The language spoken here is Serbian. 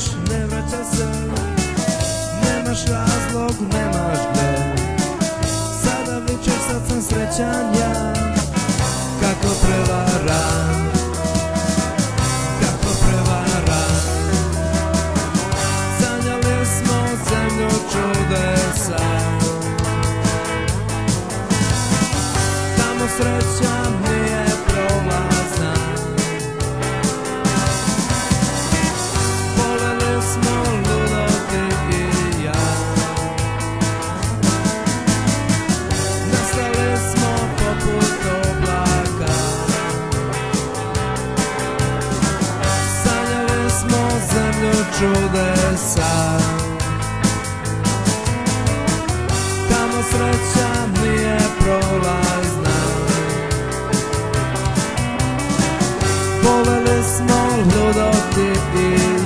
ne vraća se. Nemaš razlog, nemaš gde. Sada vičeš, sad sam srećan ja. Kako prevaran, kako prevaran. Sanjali smo zemlju čudesa. Tamo sreća nije prolazna. Voleli smo ludo ti i ja. Nastali smo poput oblaka. Sanjali smo zemlju čudesa. Tamo sreća nije prolazna. Voleli smo ludo ti i ja.